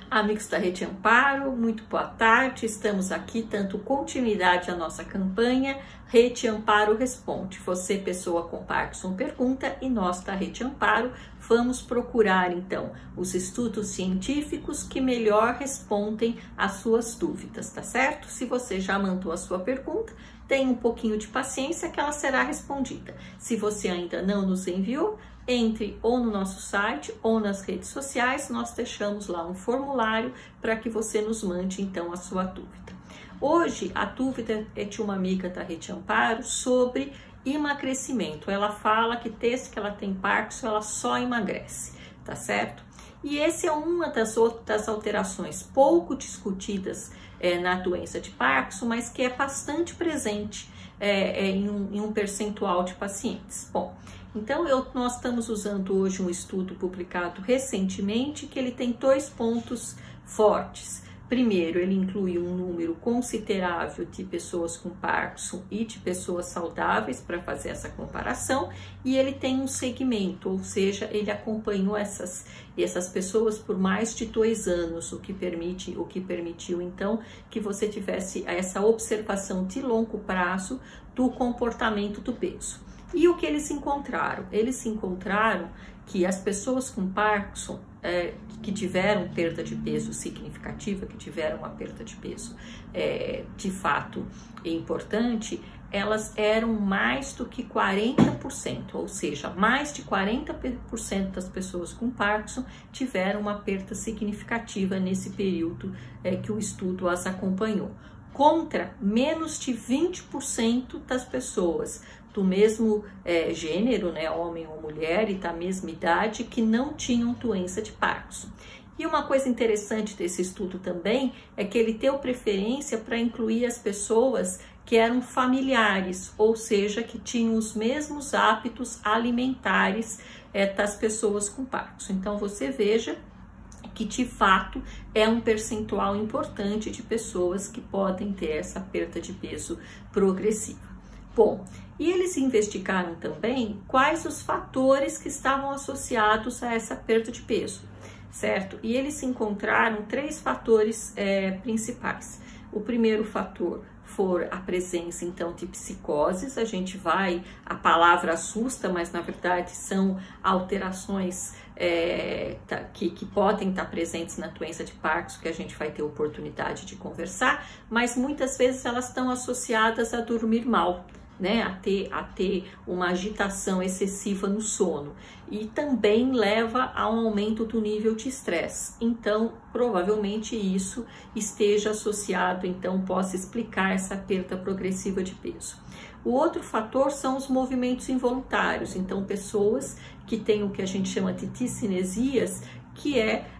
Amigos da Rede Amparo, muito boa tarde. Estamos aqui dando continuidade à nossa campanha Rede Amparo Responde. Você, pessoa com Parkinson, pergunta e nós da Rede Amparo vamos procurar então os estudos científicos que melhor respondem às suas dúvidas, tá certo? Se você já mandou a sua pergunta, tenha um pouquinho de paciência que ela será respondida. Se você ainda não nos enviou, entre ou no nosso site ou nas redes sociais, nós deixamos lá um formulário para que você nos mande então a sua dúvida. Hoje a dúvida é de uma amiga da Rede Amparo sobre emagrecimento. Ela fala que desde que ela tem Parkinson, ela só emagrece, tá certo? E essa é uma das outras alterações pouco discutidas na doença de Parkinson, mas que é bastante presente em um percentual de pacientes. Bom, então nós estamos usando hoje um estudo publicado recentemente que ele tem dois pontos fortes. Primeiro, ele inclui um número considerável de pessoas com Parkinson e de pessoas saudáveis para fazer essa comparação, e ele tem um segmento, ou seja, ele acompanhou essas pessoas por mais de 2 anos, o que permitiu então que você tivesse essa observação de longo prazo do comportamento do peso. E o que eles encontraram? Eles encontraram que as pessoas com Parkinson que tiveram perda de peso significativa, que tiveram uma perda de peso de fato importante, elas eram mais do que 40%, ou seja, mais de 40% das pessoas com Parkinson tiveram uma perda significativa nesse período que o estudo as acompanhou, contra menos de 20% das pessoas do mesmo gênero, né, homem ou mulher, e da mesma idade, que não tinham doença de Parkinson. E uma coisa interessante desse estudo também é que ele deu preferência para incluir as pessoas que eram familiares, ou seja, que tinham os mesmos hábitos alimentares das pessoas com Parkinson. Então você veja que de fato é um percentual importante de pessoas que podem ter essa perda de peso progressiva. Bom, e eles investigaram também quais os fatores que estavam associados a essa perda de peso, certo? E eles encontraram 3 fatores principais. O primeiro fator foi a presença então de psicoses. A palavra assusta, mas na verdade são alterações que podem estar presentes na doença de Parkinson, que a gente vai ter oportunidade de conversar, mas muitas vezes elas estão associadas a dormir mal, né, a ter uma agitação excessiva no sono, e também leva a um aumento do nível de estresse. Então, provavelmente isso esteja associado, então possa explicar essa perda progressiva de peso. O outro fator são os movimentos involuntários, então pessoas que têm o que a gente chama de discinesias, que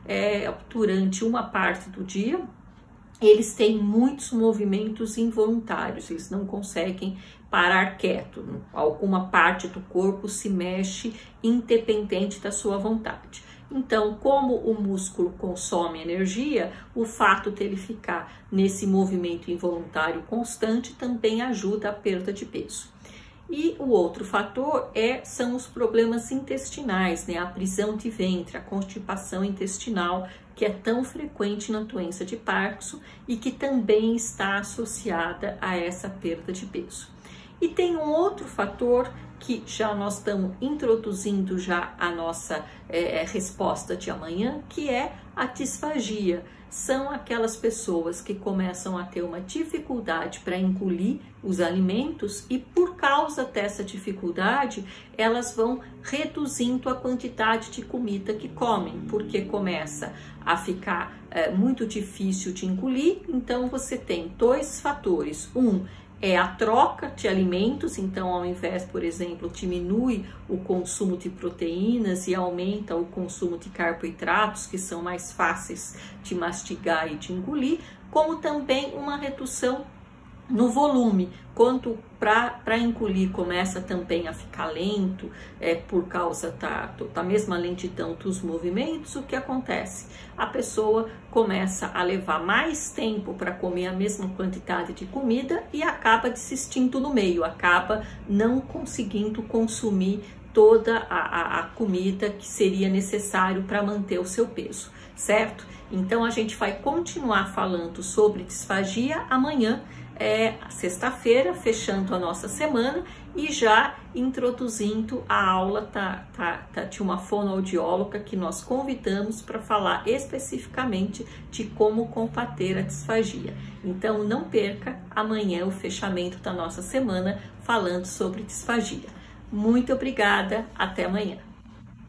durante uma parte do dia, eles têm muitos movimentos involuntários, eles não conseguem parar quieto, alguma parte do corpo se mexe independente da sua vontade. Então, como o músculo consome energia, o fato dele ficar nesse movimento involuntário constante também ajuda a perda de peso. E o outro fator são os problemas intestinais, né? A prisão de ventre, a constipação intestinal, que é tão frequente na doença de Parkinson e que também está associada a essa perda de peso. E tem um outro fator que já nós estamos introduzindo já a nossa resposta de amanhã, que é a disfagia. São aquelas pessoas que começam a ter uma dificuldade para engolir os alimentos e por causa dessa dificuldade, elas vão reduzindo a quantidade de comida que comem, porque começa a ficar muito difícil de engolir. Então você tem 2 fatores. É a troca de alimentos, então ao invés, por exemplo, diminui o consumo de proteínas e aumenta o consumo de carboidratos, que são mais fáceis de mastigar e de engolir, como também uma redução no volume, quanto para engolir começa também a ficar lento, por causa da mesma lentidão dos movimentos. O que acontece? A pessoa começa a levar mais tempo para comer a mesma quantidade de comida e acaba desistindo no meio, acaba não conseguindo consumir toda a comida que seria necessário para manter o seu peso. certo? Então a gente vai continuar falando sobre disfagia amanhã, sexta-feira, fechando a nossa semana e já introduzindo a aula de uma fonoaudióloga que nós convidamos para falar especificamente de como combater a disfagia. Então não perca amanhã o fechamento da nossa semana falando sobre disfagia. Muito obrigada, até amanhã.